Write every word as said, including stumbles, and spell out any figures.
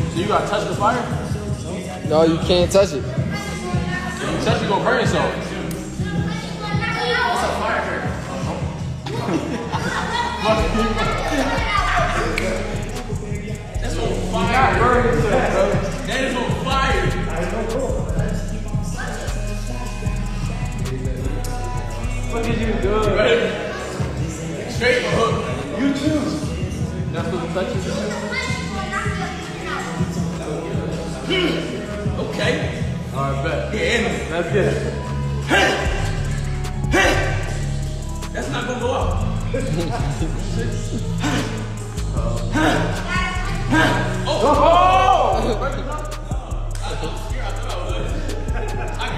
So you gotta touch the fire? No, you can't touch it. If you touch it, you gonna burn yourself. What's a firecracker? That's on fire. Not burn yourself, bro. That is on fire. Look at you doing. Right. Straight hook. You choose. Not supposed to touch yourself. Okay. Alright, bet. Yeah, that's good. That's not gonna go out.